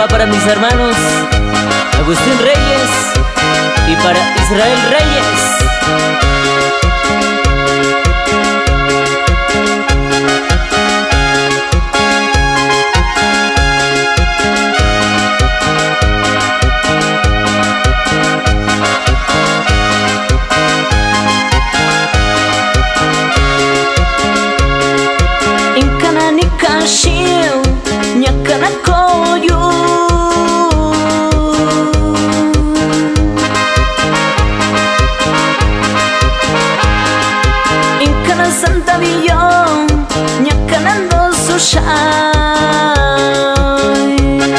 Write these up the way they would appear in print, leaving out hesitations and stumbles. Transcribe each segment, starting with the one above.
va para mis hermanos Agustín Reyes y para Israel Reyes. Kashiu nyakana koyu Inkana santa biyo nyakana dosu shai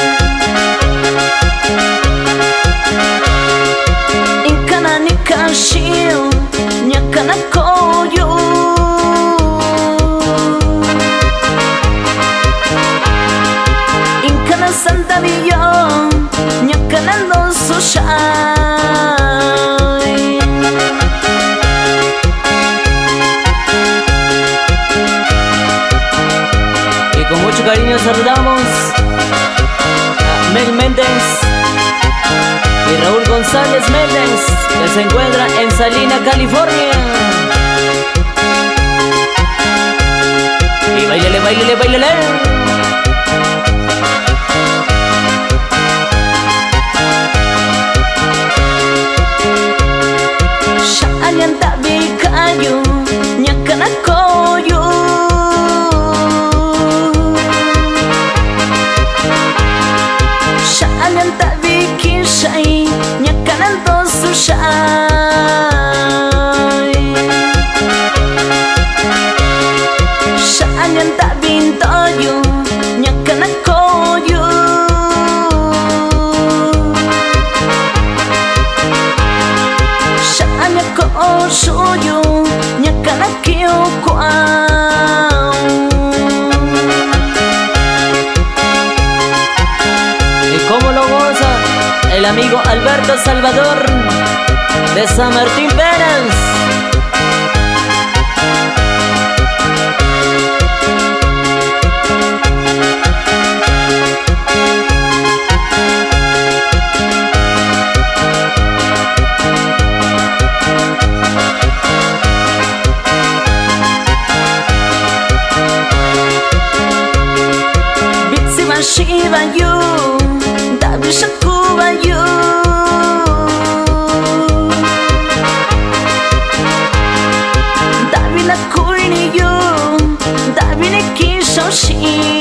Inkana nikashiu nyakana koyu Santa Villa, ñacanando su shine. Y con mucho cariño saludamos a Mel Méndez y Raúl González Méndez, que se encuentra en Salina, California. Y bailele, bailele, bailele. Ñakana koyu Sha'anan tabi kishai Ñakana dosu shai Sha'anan tabi ntoyu Ñakana koyu Sha'anan ko shuyu Ñakana kyo kwao. Y cómo lo goza el amigo Alberto Salvador de San Martín Peras. Shiva you, Davi Shakuva you, Davi Nakuni you, Davi Nekishoshi.